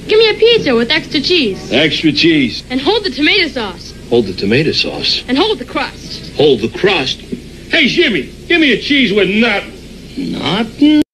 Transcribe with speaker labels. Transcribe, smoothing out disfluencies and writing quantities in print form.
Speaker 1: Give me a pizza with extra cheese.
Speaker 2: Extra cheese.
Speaker 1: And hold the tomato sauce.
Speaker 2: Hold the tomato sauce.
Speaker 1: And hold the crust.
Speaker 2: Hold the crust.
Speaker 3: Hey, Jimmy, give me a cheese with nothin.
Speaker 2: Nothin'?